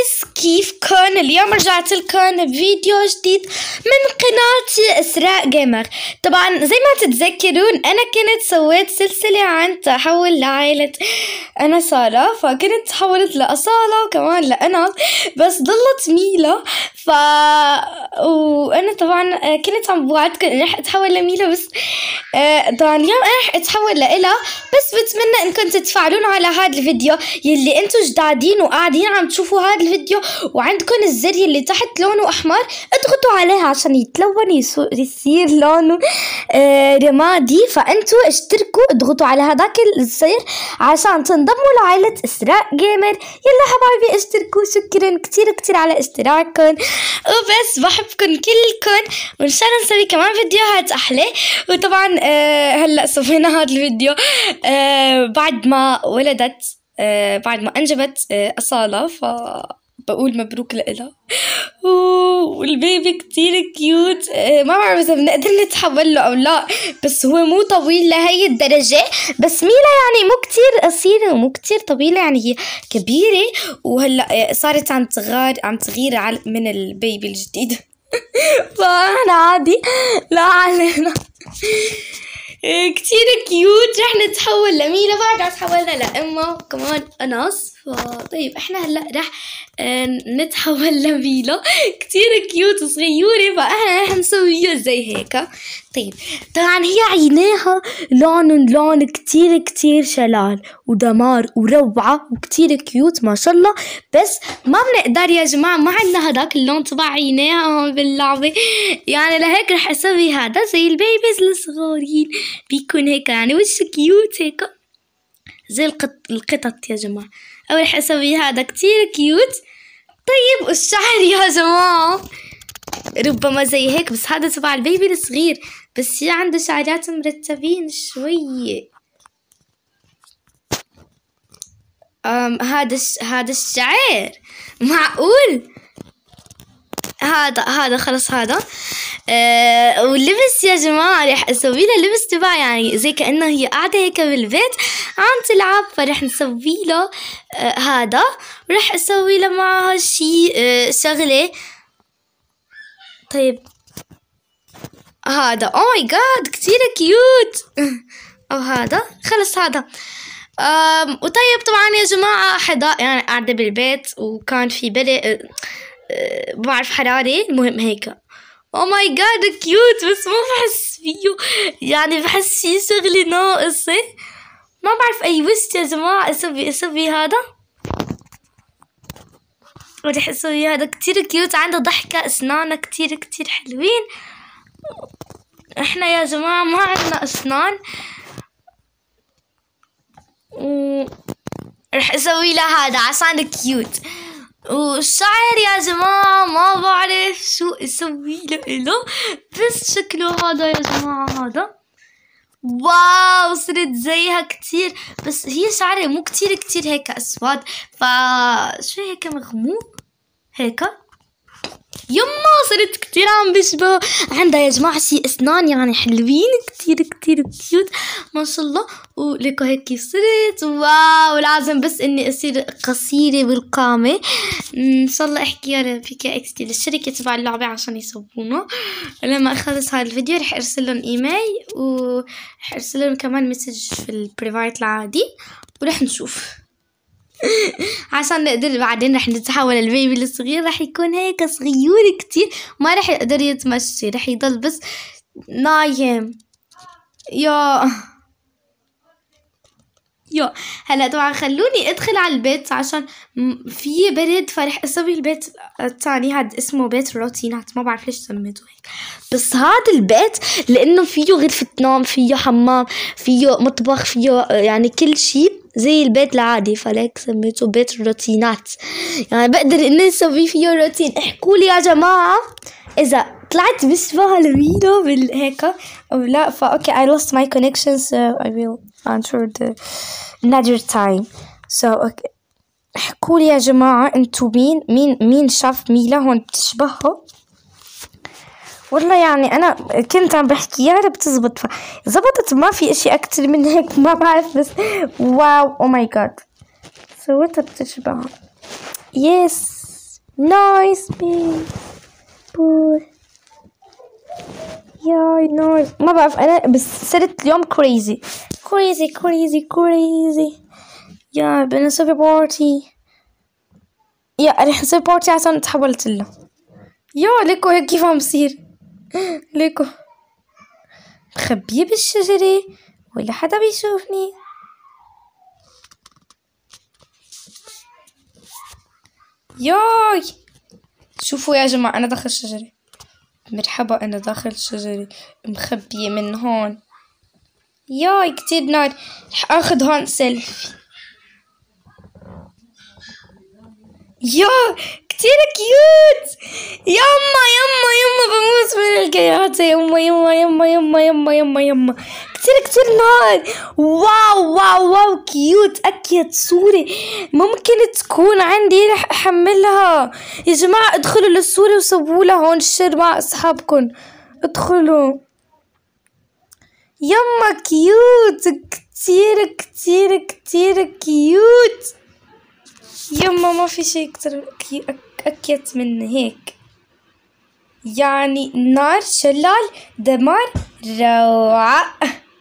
جايز كيفكن؟ اليوم رجعت لكم بفيديو جديد من قناتي إسراء جيمر. طبعا زي ما تتذكرون أنا كنت سويت سلسلة عن تحول لعائلة أنا سارة، فكنت تحولت لأصالة وكمان لأنا، بس ضلت ميلا. وأنا طبعا كنت عم بوعدكم إني رح أتحول لميلا، بس طبعا اليوم أنا رح أتحول لإلا. بس بتمنى إنكم تتفاعلون على هذا الفيديو يلي أنتم جدادين وقاعدين عم تشوفوا هذا الفيديو وعندكم الزر يلي تحت لونه أحمر، اضغطوا عليها عشان يتلون يصير لونه رمادي. فأنتم اشتركوا، اضغطوا على هذاك الزر عشان تنضموا لعائلة إسراء جيمر. يلا حبايبي اشتركوا، شكرا كتير كتير على اشتراككم، وبس بحبكم كلكم، وإن شاء الله نسوي كمان فيديوهات أحلى. وطبعا هلأ سوينا هذا الفيديو بعد ما ولدت، بعد ما أنجبت أصالة، فبقول مبروك لإلها. والبيبي كتير كيوت، ما بعرف إذا بنقدر نتحول له أو لا، بس هو مو طويل لهي الدرجة. بس ميلا يعني مو كتير قصيرة ومو كتير طويلة، يعني هي كبيرة، وهلأ صارت عم تغير من البيبي الجديد. فاحنا عادي لا علينا. كتير كيوت. رح نتحول لميلا، بعد تحولنا لأمه كمان أناس. طيب احنا هلا رح نتحول لميلا، كتير كيوت وصغيورة، فاحنا رح نسويها زي هيك. طيب طبعا هي عينيها لون كتير كتير شلال ودمار وروعة وكتير كيوت ما شاء الله. بس ما بنقدر يا جماعة، ما عندنا هداك اللون تبع عينيها هون باللعبة، يعني لهيك رح اسوي هذا زي البيبيز الصغارين، بيكون هيك يعني وش كيوت هيك زي القطط يا جماعة. أو رح اسوي هذا كتير كيوت. طيب والشعر يا جماعة ربما زي هيك، بس هذا تبع البيبي الصغير، بس هي عنده شعرات مرتبين شوية. هذا الشعر معقول. هذا خلص هذا. واللبس يا جماعة رح اسوي له لبس تبع يعني زي كأنه هي قاعدة هيك بالبيت عم تلعب، فرح نسوي له هذا، ورح اسوي له معها شي شغلة. طيب هذا او ماي جاد كتير كيوت. او هذا خلص هذا. وطيب طبعا يا جماعة حدا يعني قاعدة بالبيت وكان في برد، بعرف حرارة، المهم هيك. او ماي جاد كيوت، بس ما بحس فيه، يعني بحس في شغلة ناقصة، ما بعرف اي وش يا جماعة اسوي هذا. ورح اسوي هذا كتير كيوت، عنده ضحكة، اسنانه كتير كتير حلوين. احنا يا جماعة ما عندنا اسنان. رح اسوي له هذا عشان كيوت. والشعر يا جماعة ما بعرف شو اسوي له، بس شكله هذا يا جماعة هذا. واو صرت زيها كتير، بس هي شعرها مو كتير كتير هيك اسود، فشو هيك مغموق هيك. يما صرت كتير عم بشبه. عندها يا جماعة شي اسنان يعني حلوين كتير كتير كيوت ما شاء الله. وليكو هيك صرت واو. لازم بس اني اصير قصيرة بالقامة. ان شاء الله احكيها لبيكا اكستي للشركة تبع اللعبة عشان يسوونه. لما اخلص هذا الفيديو رح ارسل لهم ايميل، ورح ارسل لهم كمان مسج في البريفايت العادي، ورح نشوف. عشان نقدر بعدين رح نتحول البيبي الصغير، رح يكون هيك صغيور كتير، ما رح يقدر يتمشي، رح يضل بس نايم. يا هلا طبعا خلوني ادخل على البيت عشان في برد، فرح اسوي البيت الثاني. هاد اسمه بيت الروتينات، ما بعرف ليش سميته هيك، بس هذا البيت لانه فيه غرفة نوم، فيه حمام، فيه مطبخ، فيه يعني كل شيء زي البيت العادي، فليك سميته بيت الروتينات. يعني بقدر اني اسوي فيه روتين. احكوا لي يا جماعة اذا طلعت بشبه لميلا بالهيك او لا. اوكي I lost my connection, so I will answer the another time. So okay. احكوا لي يا جماعة انتو مين شاف ميلا هون بتشبهها. والله يعني انا كنت عم بحكيها بتزبط، زبطت، ما في اشي اكتر من هيك، ما بعرف، بس واو او ماي جاد سويتها بتشبه. يس نايس بيبي بوي. ياي نايس. ما بعرف انا بس صرت اليوم كريزي. يا بدنا نسوي بارتي. يا رح نسوي بارتي عشان تحولت له. يا ليكو هيك كيف عم بصير. ليكو مخبية بالشجرة ولا حدا بيشوفني. ياي شوفوا يا جماعة أنا داخل الشجرة. مرحبا أنا داخل الشجرة مخبية من هون. ياي كتير نار. رح آخذ هون سيلفي. يا كتير كيوت. يما بموت من الكياتة. يما كتير نار. واو كيوت. أكيد صورة ممكن تكون عندي رح أحملها. يا جماعة ادخلوا للصورة وسووا لها هون شير مع أصحابكم. ادخلوا. يما كيوت كتير كيوت. يما ما في شيء كتير أكيت من هيك. يعني نار شلال دمار روعة.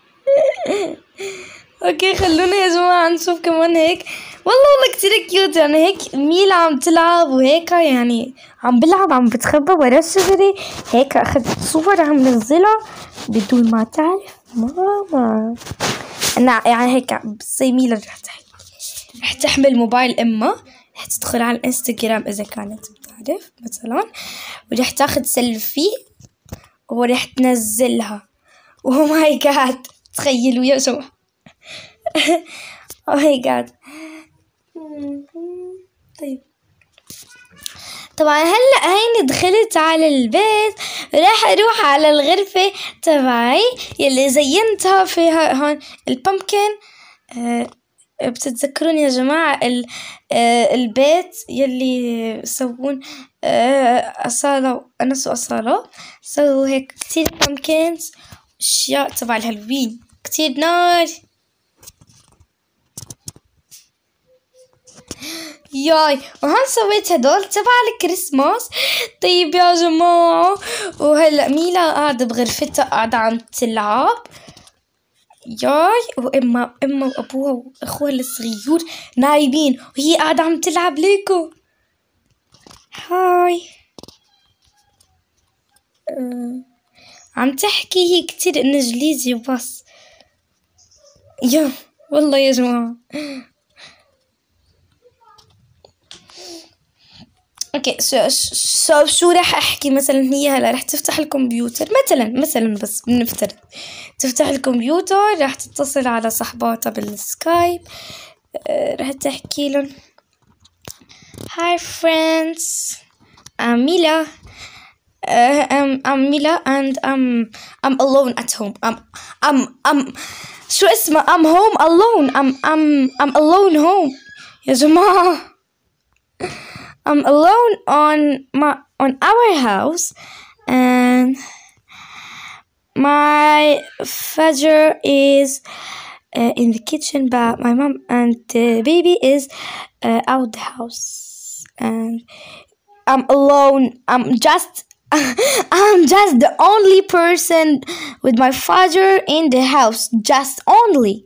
اوكي خلونا يا جماعة نشوف كمان هيك. والله كتير كيوت. يعني هيك ميلا عم تلعب وهيك يعني عم بلعب عم بتخبى ورا الشجرة. هيك اخذت صور عم نزلها بدون ما تعرف ماما. انا يعني هيك زي ميلا رح تحمل موبايل امها. رح تدخل على الانستغرام اذا كانت بتعرف مثلا ورح تاخد سيلفي ورح تنزلها. اوه ماي جاد تخيلوا يا جماعة. اوه ماي جاد. طيب طبعا هلا هيني دخلت على البيت. راح اروح على الغرفة تبعي يلي زينتها فيها هون البامكن. بتتذكرون يا جماعة البيت يلي يسوون أصالة وأنس وأصالة سووا هيك كتير بامكنز أشياء تبع الهالوين كتير نار. ياي وهون سويت هدول تبع الكريسماس. طيب يا جماعة وهلأ ميلا قاعدة بغرفتها قاعدة عم تلعب. ياي وإما وأبوها وأخوها الصغيور نايمين وهي قاعدة عم تلعب ليكو. هاي عم تحكي هي كتير إنجليزي وبس. يا والله يا جماعة. اوكي شو راح احكي مثلا. هي هلا راح تفتح الكمبيوتر مثلا بس بنفترض تفتح الكمبيوتر راح تتصل على صحباتها بالسكايب. راح تحكي لهم Hi friends I'm Mila. I'm Mila and I'm alone at home. I'm شو اسمه I'm home alone. I'm alone home يا جماعة. I'm alone on our house and my father is in the kitchen but my mom and the baby is out the house and I'm alone. I'm just the only person with my father in the house. Just only.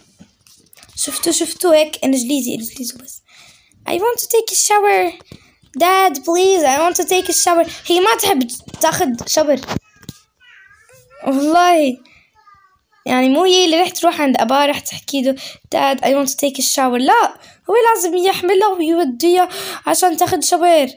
شفتوا هيك انجليزي بس. I want to take a shower. Dad please I want to take a shower. هي ما تحب تاخد شاور والله. يعني مو هي اللي رح تروح عند أباها رح تحكي له Dad I want to take a shower. لا هو لازم يحملها ويوديها عشان تاخد شاور.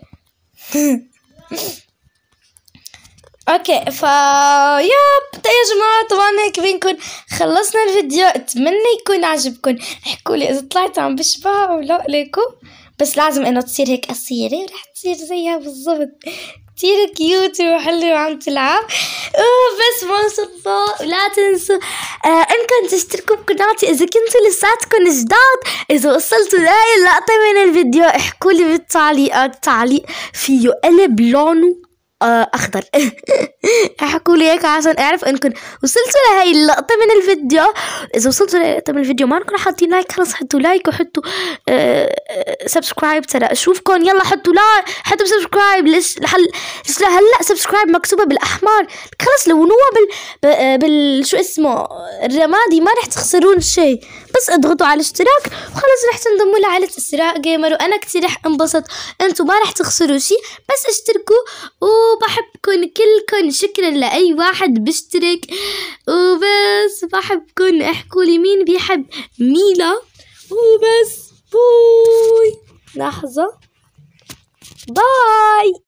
اوكي ياب يا جماعة طبعا هيك بنكون خلصنا الفيديو. اتمنى يكون عجبكم. احكولي اذا طلعت عم بشبه او لا ليكو. بس لازم انه تصير هيك قصيرة ورح تصير زيها بالضبط. كتير كيوت وحلوة وعم تلعب. بس ما شاء الله. ولا تنسوا انكم تشتركوا بقناتي اذا كنتوا لساتكم جداد. اذا وصلتوا لهاي اللقطة من الفيديو احكولي بالتعليقات تعليق فيه قلب لونه اخضر. احكوا لي هيك عشان اعرف انكم وصلتوا لهي اللقطه من الفيديو. اذا وصلتوا لهي من الفيديو ما انكم حاطين لايك، خلص حطوا لايك وحطوا سبسكرايب. ترى اشوفكم، يلا حطوا لايك، حطوا سبسكرايب. ليش هلا سبسكرايب مكتوبه بالاحمر، خلص لونوها بال شو اسمه الرمادي، ما رح تخسرون شيء، بس اضغطوا على الاشتراك وخلص رح تنضموا لعائلة إسراء جيمر، وانا كتير رح انبسط. انتم ما رح تخسروا شيء، بس اشتركوا وبحبكم كلكم. شكرا لأي واحد بيشترك، وبس بحبكم. احكوا لي مين بيحب ميلا، وبس. باي. لحظة، باي.